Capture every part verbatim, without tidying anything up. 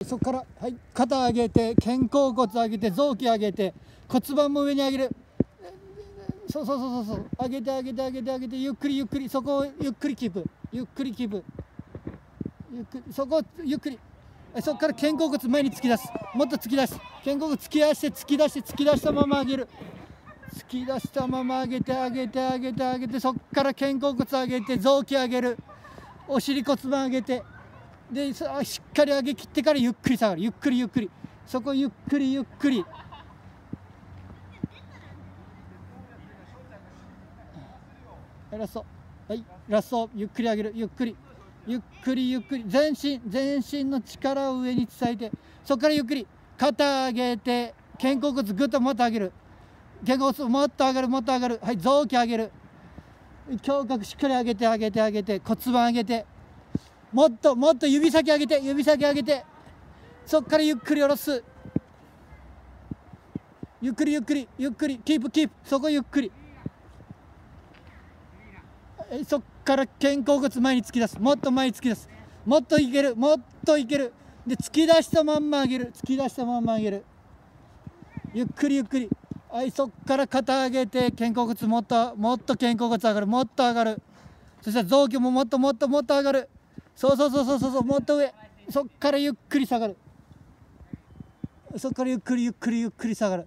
そこから、はい、肩上げて、肩甲骨上げて、臓器上げて、骨盤も上に上げる。そうそうそうそう、上げて上げて上げて上げて、ゆっくりゆっくり、そこをゆっくりキープ、ゆっくりキープ、ゆっくり、そこをゆっくり、そこから肩甲骨前に突き出す、もっと突き出す、肩甲骨突き出して突き出して突き出したまま上げる、突き出したまま上げて上げて上げて上げて、そこから肩甲骨上げて、臓器上げる、お尻骨盤上げて、でしっかり上げきってからゆっくり下がる、ゆっくりゆっくり、そこゆっくりゆっくり。ラスト、はい、ラスト、ゆっくり上げる、ゆっくりゆっくりゆっくり、全身全身の力を上に伝えて、そこからゆっくり肩上げて、肩甲骨ぐっともっと上げる、肩甲骨もっと上がる、もっと上がる、はい、臓器上げる、胸郭しっかり上げて上げて上げて、骨盤上げて、もっともっと指先上げて、指先上げて、そこからゆっくり下ろす、ゆっくりゆっくりゆっくりキープキープ、そこゆっくり、そっから肩甲骨前に突き出す、もっと前に突き出す、もっといける、もっといける、で突き出したまんま上げる、突き出したまんま上げる、ゆっくりゆっくり、はい、そっから肩上げて、肩甲骨もっともっと肩甲骨上がる、もっと上がる、そしたら臓器ももっともっともっと上がる、そうそうそうそうそう、もっと上、そっからゆっくり下がる、そっからゆっくりゆっくりゆっくり下がる、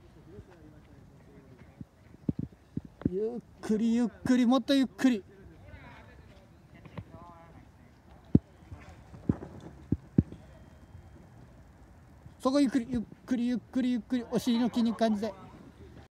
ゆっくりゆっくり、もっとゆっくり、そこゆっくりゆっくりゆっくりゆっくり、お尻の筋肉感じて。